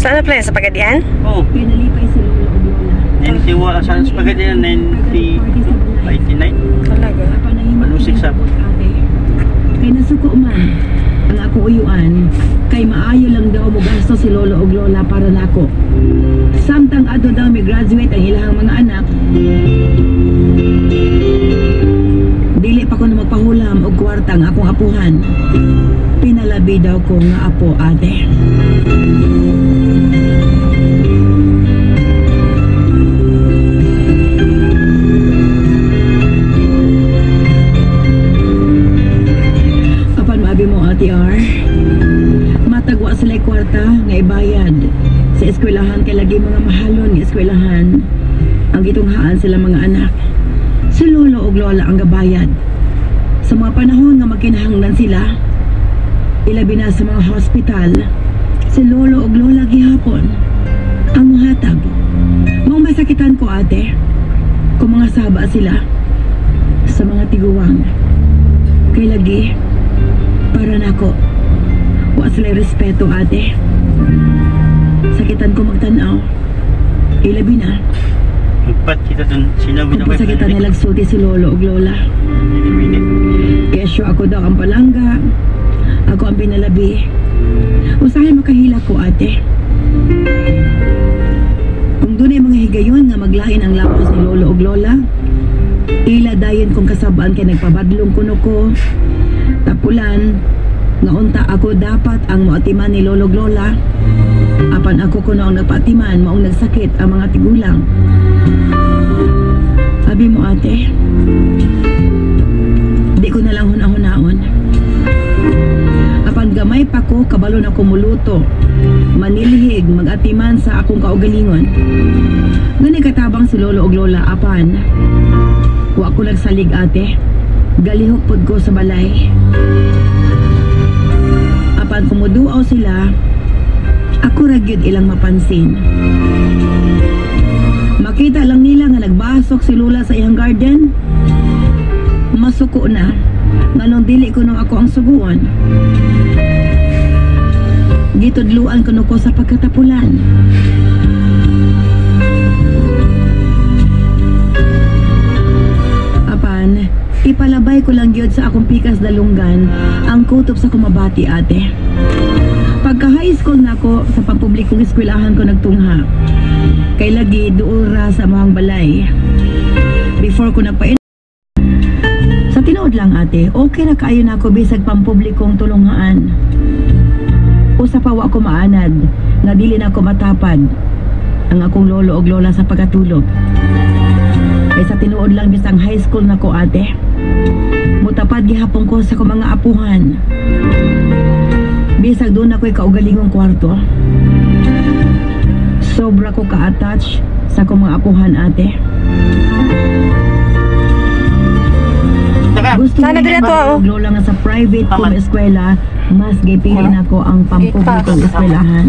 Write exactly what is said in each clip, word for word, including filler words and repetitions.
Saan na pala yan? Sa Pagadian? Oo. Pinalipay si Lolo o Lola. ninety-one, sa Pagadian, nineteen eighty-nine. Talaga? Manusik sa kay nasuko man ang ako uyuan kay maayo lang daw mo gasto si Lolo og Lola para nako. Samtang ado daw may graduate ang ilahang mga anak, dili pa ko na magpahulam og kwarta ang akong apuhan. Pinalabi daw ko nga apo ate. Ate R, matagwa sila kwarta nga ibayad sa eskwelahan kay lagi mga mahalon nga eskwelahan ang gitunghaan sila mga anak. Si Lolo og Lola ang gabayad sa mga panahon nga magkinahanglan sila, ilabi na sa mga hospital. Si Lolo og Lola gihapon ang muhatag. Mao masakitan ko ate kung mga saba sila sa mga tiguwang kay lagi para nako wa sila respeto ate. Sakitan ko magtanaw ilabi na magpat kita dun sinabi na kung sakitan nilang sulti si Lolo og Lola. Kesyo ako daw ang palangga, ako ang pinalabi. Usahay makahila ko ate. Kung doon ay mga higayon nga maglain ang lawas ni Lolo og Lola, ila dayon kung kasabaan kay nagpabadlong kuno ko tapulan nga unta ako dapat ang maatiman ni Lolo Lola. Apan ako kuno ang nagpaatiman maong nagsakit ang mga tigulang. Abi mo ate, di ko na lang hunahon-naon. Apan gamay pa ko kabalo na kumuluto, manilihig magatiman sa akong kaugalingon. Ngani katabang si Lolo og Lola apan wa ko nagsalig ate. Galihok pod ko sa balay. Apan kumuduaw sila, ako ra gyud ilang mapansin. Makita lang nila nga nagbasok si Lola sa iyang garden. Masuko na nganong dili kuno ako ang suguon. Gitudluan kuno ko sa pagkatapulan. Apan ipalabay ko lang gyud sa akong pikas dalunggan ang kutob sa kumabati ate. Pagka high school nako sa pampublikong eskwelahan ko nagtungha. Kay lagi duol ra sa mahang balay. Before ko nagpa sa tinuod lang ate, okay ra kaayo nako bisag pampublikong tulungaan. Usa pa wa ko maanad nga dili nako matapad ang akong lolo og lola sa pagkatulog. Kay sa tinuod lang bisang high school nako ate, mutapad gihapon ko sa akong mga apuhan. Bisag doon ako'y kaugalingong kwarto. Sobra ko ka-attach sa akong mga apuhan ate. Gusto ko na lola nga sa private kong eskwela, mas gipili na ko ang pampublikong eskwelahan.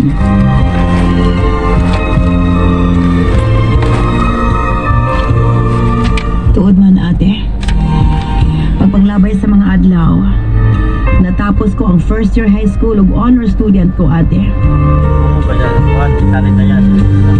Tuod man ate, pagpaglabay sa mga adlaw, natapos ko ang first year high school ug honor student ko ate. Oo ba yan? Kuhan, tali na yan.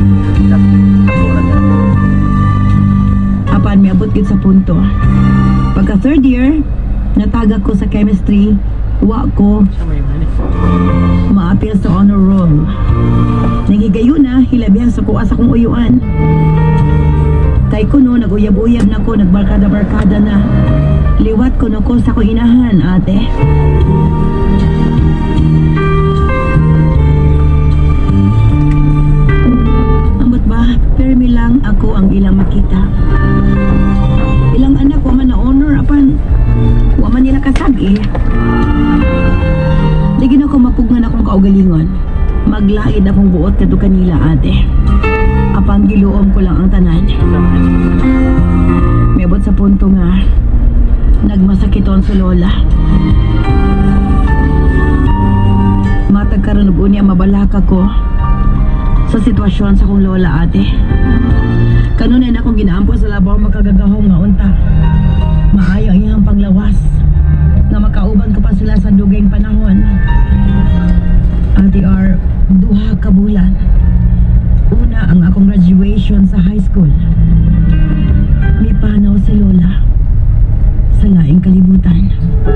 Apan may abot gid sa punto. Pagka third year, natagak ko sa chemistry, wa ko maapil sa honor roll. Nagigayon na, hilabihan sa kuha sa kong uyuan. Kay kuno, nag-uyab-uyab na ko, nagbarkada-barkada na. Liwat ko na ko sa kong inahan, ate. Ambot ba, permi lang ako ang ilang makita. Ilang anak wa man na honor, apan wa man nila kasagi. Di gina ko mapugnan akong kaugalingon. Maglaid akong buot kadto kanila, ate. Apan giluom ko lang ang tanan. May abot sa punto nga nagmasakiton sa lola. Matag karon ug unya mabalaka ko sa sitwasyon sa kong lola, ate. Kanunay na akong ginaampo sa labaw makagagahong nga unta. Maayo ang iyang panglawas nga makauban ko pa sila sa dugayng panahon. Ate R, Duha ka bulan. Una ang akong graduation sa high school. May panaw si Lola sa laing kalibutan.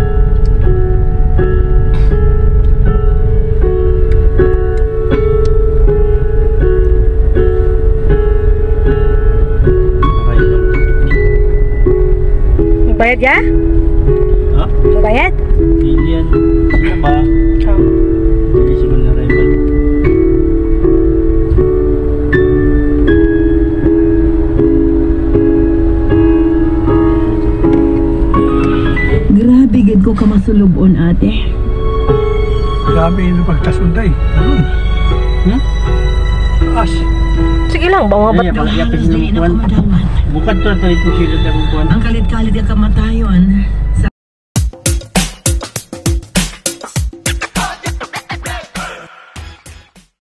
Bayad ya? Ha? Bayad? Hindi yan. Ano ba? Oh. Hindi siguro na rival. Grabe gid ko ka masulubon ate. Grabe yung pagtasunday. Ano? Hmm? Taas. Sige lang, ba mga Ay, bat... pala- Halos dili na ko madawan. Bukad to, ito ito sila na kukuhan. Ang kalit-kalit ang kamatayon.